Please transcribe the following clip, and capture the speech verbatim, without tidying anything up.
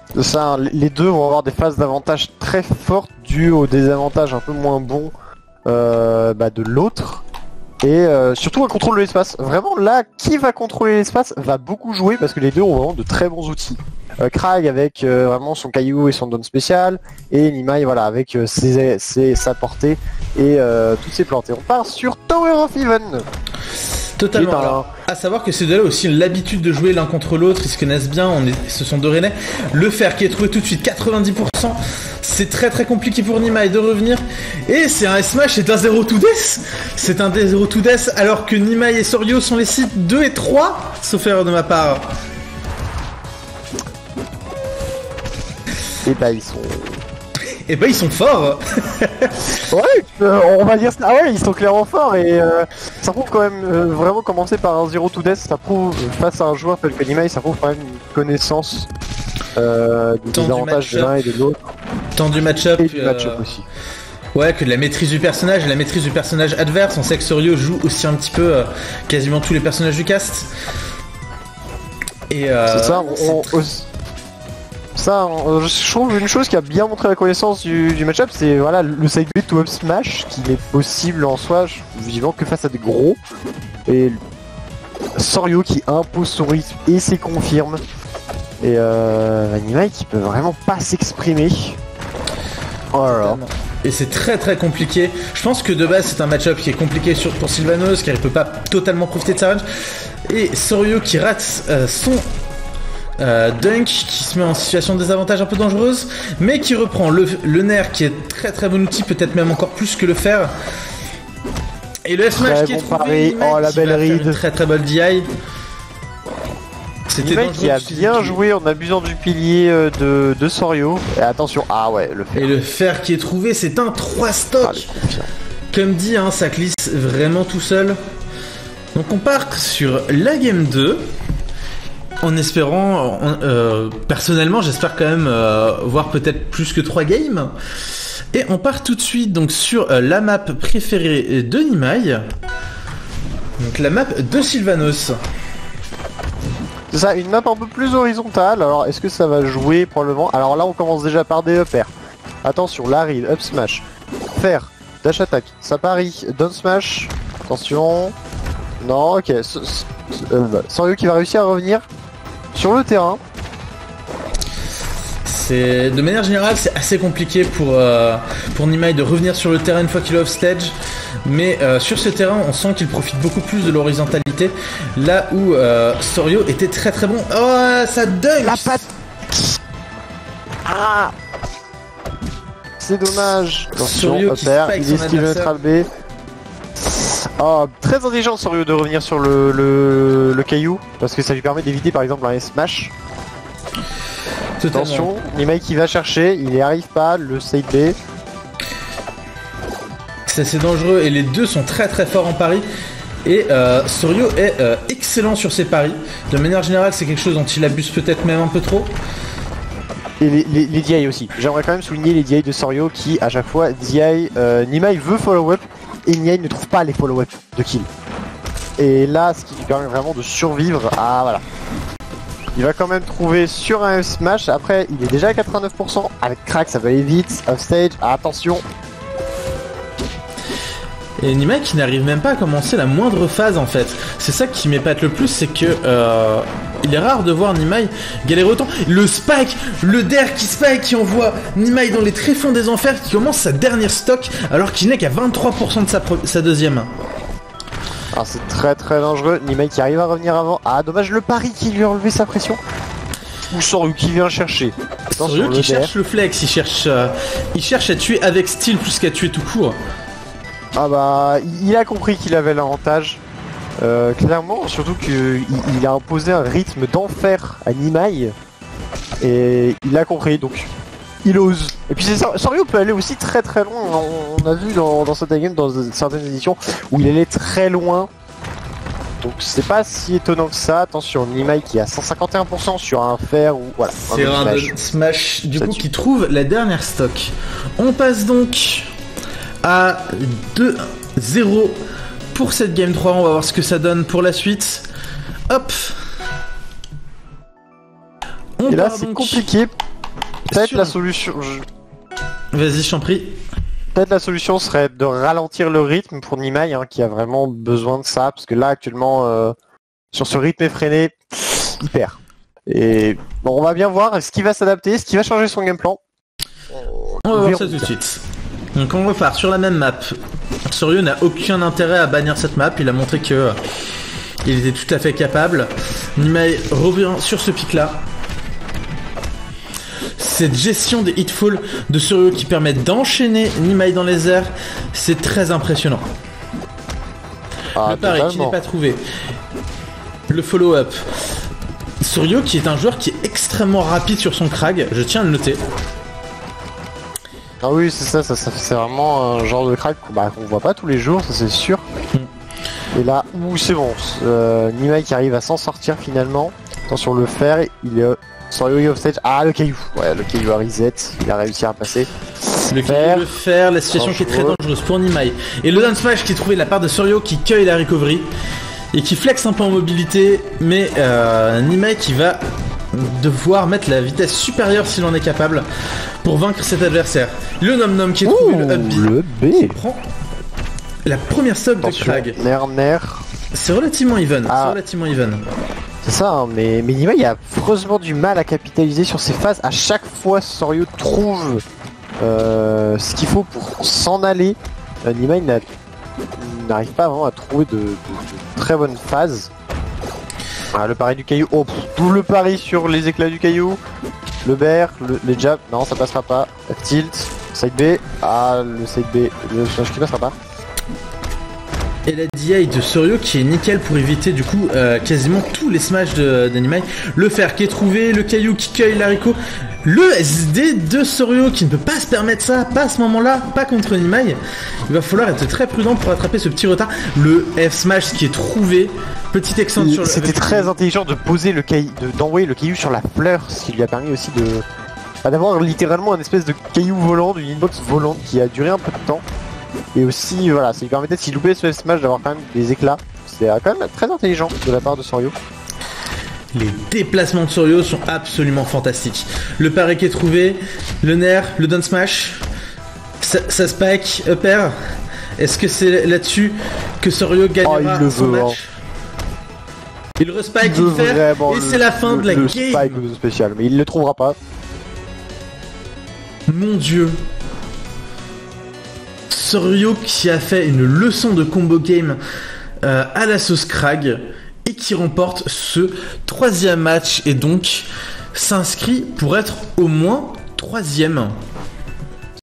Ça, les deux vont avoir des phases d'avantage très fortes dues au désavantage un peu moins bon euh, bah, de l'autre. Et euh, surtout un contrôle de l'espace. Vraiment là, qui va contrôler l'espace va beaucoup jouer parce que les deux ont vraiment de très bons outils. Euh, Krag avec euh, vraiment son caillou et son don spécial, et Nimai voilà avec euh, ses, ses, sa portée et euh, toutes ses plantes. Et on part sur Tower of Heaven. Totalement. Alors, à savoir que ces deux-là ont aussi l'habitude de jouer l'un contre l'autre, ils se connaissent bien, on est, ce sont deux Rennais. Le fer qui est trouvé tout de suite quatre-vingt-dix pour cent, c'est très très compliqué pour Nimai de revenir. Et c'est un S-Smash, c'est un zéro to death. C'est un zéro to death alors que Nimai et Soryo sont les sites deux et trois, sauf erreur de ma part. Et bah ils sont... Et bah ils sont forts. Ouais, euh, on va dire ça. Ah ouais, ils sont clairement forts et euh, ça prouve quand même euh, vraiment commencer par un zéro to death, ça prouve face à un joueur tel que Nimai, ça prouve quand même une connaissance euh, des avantages de l'un et de l'autre. Tant du match-up. Et du euh... match-up aussi. Ouais, que de la maîtrise du personnage et la maîtrise du personnage adverse. On sait que Soryo joue aussi un petit peu euh, quasiment tous les personnages du cast. Et euh, c'est ça, on, on, ça, on, je trouve une chose qui a bien montré la connaissance du, du match-up, c'est voilà le side B to up smash qui est possible en soi, vivant que face à des gros. Et Soryo qui impose son rythme et s'y confirme. Et euh, Nimai qui peut vraiment pas s'exprimer. Oh là là. Et c'est très très compliqué. Je pense que de base c'est un match-up qui est compliqué sur, pour Sylvanos car il peut pas totalement profiter de sa range. Et Soryo qui rate euh, son euh, dunk, qui se met en situation de désavantage un peu dangereuse, mais qui reprend le, le nerf qui est très très bon outil, peut-être même encore plus que le fer. Et le S-Smash qui est bon trouvé, oh la belle ride, très très bonne D I. C'était Nimai qui a bien joué en abusant du pilier euh, de, de Soryo. Et attention, ah ouais, le fer. Et le fer qui est trouvé, c'est un trois stock. Ah, comme dit, hein, ça glisse vraiment tout seul. Donc on part sur la game deux. En espérant, euh, personnellement, j'espère quand même euh, voir peut-être plus que trois games. Et on part tout de suite donc sur euh, la map préférée de Nimai. Donc la map de Sylvanos. C'est ça, une map un peu plus horizontale. Alors est-ce que ça va jouer probablement? Alors là on commence déjà par des up air. Attention, la read, up smash, fer, dash attack, ça parie, down smash. Attention. Non, ok. Euh, Soryo qui va réussir à revenir sur le terrain. C'est de manière générale c'est assez compliqué pour euh, pour Nimai de revenir sur le terrain une fois qu'il est off stage, mais euh, sur ce terrain on sent qu'il profite beaucoup plus de l'horizontalité, là où euh, Soryo était très très bon. Oh ça dunk. La patte. Ah, c'est dommage. Soryo qui perd, spike il son esquive le adversaire. neutral B. Oh, très intelligent Soryo de revenir sur le, le, le caillou, parce que ça lui permet d'éviter par exemple un smash. Totalement. Attention, Nimai qui va chercher, il n'y arrive pas, le side B. C'est assez dangereux et les deux sont très très forts en pari. Et euh, Soryo est euh, excellent sur ses paris. De manière générale c'est quelque chose dont il abuse peut-être même un peu trop. Et les, les, les D I aussi. J'aimerais quand même souligner les D I de Soryo qui à chaque fois D I, euh, Nimai veut follow-up et Nimai ne trouve pas les follow-up de kill. Et là ce qui lui permet vraiment de survivre, ah voilà. Il va quand même trouver sur un smash, après il est déjà à quatre-vingt-neuf pour cent, avec Krag ça va aller vite, offstage, attention. Et Nimai qui n'arrive même pas à commencer la moindre phase en fait. C'est ça qui m'épate le plus, c'est que euh, il est rare de voir Nimai galérer autant. Le spike, le der qui spike qui envoie Nimai dans les tréfonds des enfers, qui commence sa dernière stock alors qu'il n'est qu'à vingt-trois pour cent de sa, sa deuxième. Alors c'est très très dangereux, Nimai qui arrive à revenir avant. Ah dommage le pari qui lui a enlevé sa pression. Ou Soryo qui vient chercher. Soryo qui cherche le flex, il cherche, euh, il cherche à tuer avec style plus qu'à tuer tout court. Ah bah il a compris qu'il avait l'avantage. Euh, clairement, surtout qu'il il a imposé un rythme d'enfer à Nimai. Et il a compris donc il ose. Et puis Soryo peut aller aussi très très loin. On a vu dans, dans cette game, dans certaines éditions, où il allait très loin. Donc c'est pas si étonnant que ça. Attention, Nimai qui a cent cinquante et un pour cent sur un fer ou voilà. C'est un, un smash, smash du ça coup tue. Qui trouve la dernière stock. On passe donc à deux zéro pour cette game trois. On va voir ce que ça donne pour la suite. Hop. On Et là c'est donc... compliqué peut-être Sur- la solution, je- Vas-y, je t'en prie. peut-être la solution serait de ralentir le rythme pour Nimai, hein, qui a vraiment besoin de ça, parce que là actuellement, euh, sur ce rythme effréné, il perd. Et bon, on va bien voir est-ce qu'il va s'adapter, est-ce qu'il va changer son game plan. On va voir verra. ça tout de suite. Donc on repart sur la même map. Soryo n'a aucun intérêt à bannir cette map, il a montré que euh, il était tout à fait capable. Nimai revient sur ce pic là. Cette gestion des hitfalls de Soryo qui permet d'enchaîner Nimai dans les airs, c'est très impressionnant. Ah, Le pari qui totalement. n'est pas trouvé. Le follow-up. Soryo qui est un joueur qui est extrêmement rapide sur son crag, je tiens à le noter. Ah oui, c'est ça, ça, ça c'est vraiment un genre de crack qu'on bah, qu'on voit pas tous les jours, ça c'est sûr. Et là, ouh, c'est bon, euh, Nimai qui arrive à s'en sortir finalement. Attention, le fer, il est sur le off stage. Ah, le caillou, ouais, le caillou à reset, il a réussi à passer. Le Fer. le fer, la situation qui est très Dangereux. dangereuse pour Nimai. Et le down smash qui est trouvé de la part de Soryo qui cueille la recovery et qui flex un peu en mobilité, mais euh, Nimai qui va devoir mettre la vitesse supérieure s'il en est capable pour vaincre cet adversaire. Le Nom Nom qui est trouvé, Ouh, le up B, le qui B. prend la première stock de Attention, Krag. Ner Ner. C'est relativement even, Ah. c'est relativement even. C'est ça, hein, mais, mais Nimai a affreusement du mal à capitaliser sur ses phases. À chaque fois, Soryo trouve euh, ce qu'il faut pour s'en aller. Euh, Nimai n'a- n'arrive pas vraiment à trouver de, de- de très bonnes phases. Ah, le pari du caillou. Oh, pff, double pari sur les éclats du caillou. Le bear, le, les jabs. Non, ça passera pas. F tilt. Side B. Ah, le side B. Le smash qui passera pas. Et la D I de Soryo qui est nickel pour éviter du coup euh, quasiment tous les smash de, de Nimai. Le fer qui est trouvé, le caillou qui cueille l'haricot. Le S D de Soryo qui ne peut pas se permettre ça, pas à ce moment-là, pas contre Nimai. Il va falloir être très prudent pour attraper ce petit retard. Le F smash qui est trouvé. Petite extension sur le... C'était très intelligent de poser le caillou, de- d'envoyer le caillou sur la fleur, ce qui lui a permis aussi de bah, d'avoir littéralement une espèce de caillou volant, d'une inbox volante qui a duré un peu de temps. Et aussi, voilà, ça lui permettait, s'il loupait ce smash, d'avoir quand même des éclats. C'est euh, quand même très intelligent de la part de Soryo. Les déplacements de Soryo sont absolument fantastiques. Le pari qui est trouvé, le Nair, le down smash, ça, ça spike, up air. Est-ce que c'est là-dessus que Soryo gagnera Oh, il le son veut, match? Il respike, il veut fait, vraiment et le- c'est la fin le- de la le game. spike ou le spécial, mais il le trouvera pas. Mon dieu. Soryo qui a fait une leçon de combo game euh, à la sauce Krag et qui remporte ce troisième match et donc s'inscrit pour être au moins troisième